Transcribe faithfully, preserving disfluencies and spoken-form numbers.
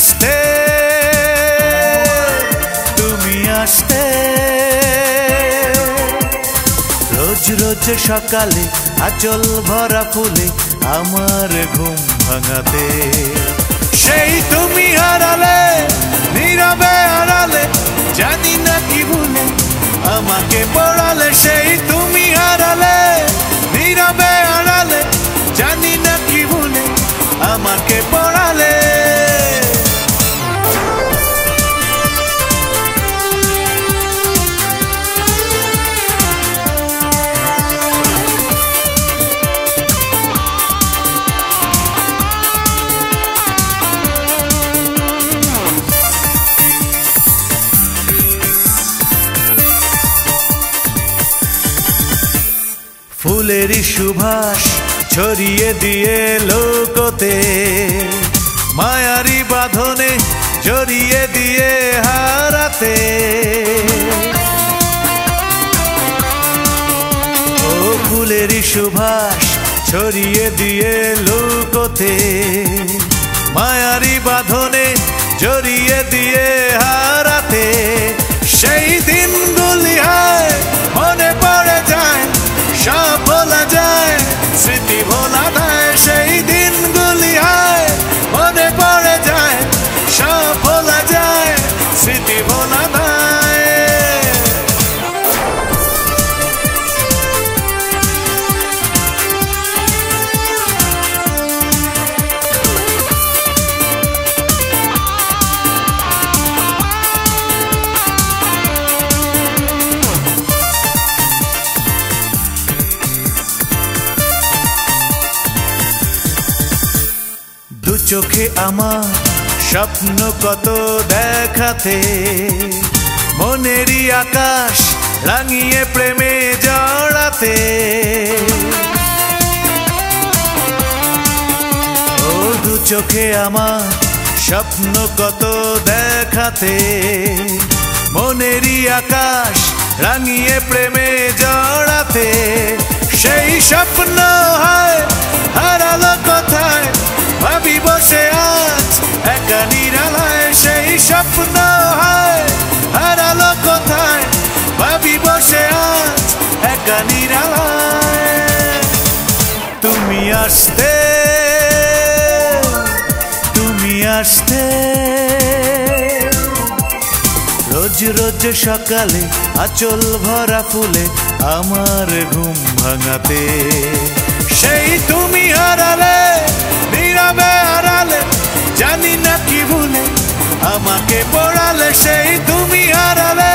আসতে তুমি আসতে রোজ রোজ সকালে আঁচল ভরা ফুলে আমার ঘুম ভাঙাতে সেই তুমি হারালে নীরবে হারালে জানি না কি ভুলে আমাকে পড়ালে সেই তুমি হারালে নীরবে হারালে জানি না কি ভুলে আমাকে পড়ালে ফুলেরই সুবাস ছড়িয়ে দিয়ে লোকতে মায়ারি বাঁধনে জড়িয়ে দিয়ে হারাতে ও ফুলেরই সুবাস ছড়িয়ে দিয়ে লোকতে মায়ারি বাঁধনে জড়িয়ে দিয়ে হারাতে সেই দিনগুলি হয় মনে পড়ে যায় সব ভোলা যায় স্মৃতি ভোলা যায় সেই দিনগুলি হয় মনে পড়ে যায় সব ভোলা যায় স্মৃতি ভোলা যায় দু চোখে আমার স্বপ্ন কত দেখাতে মনেরই আকাশ রাঙিয়ে প্রেমে জড়াতে ও দু চোখে আমার স্বপ্ন কত দেখাতে মনেরই আকাশ রাঙিয়ে প্রেমে জড়াতে সেই স্বপ্ন হয় হারালো কোথায় ভাবি বসে আজ একা নিরালায় সেই স্বপ্ন হয় হারালো কোথায় ভাবি বসে আজ একা নিরালায় তুমি আসতে তুমি আসতে রোজ রোজ সকালে আঁচল ভরা ফুলে আমার ঘুম ভাঙাতে সেই তুমি হারালে নীরবে হারালে জানি না কি ভুলে আমাকে পড়ালে সেই তুমি হারালে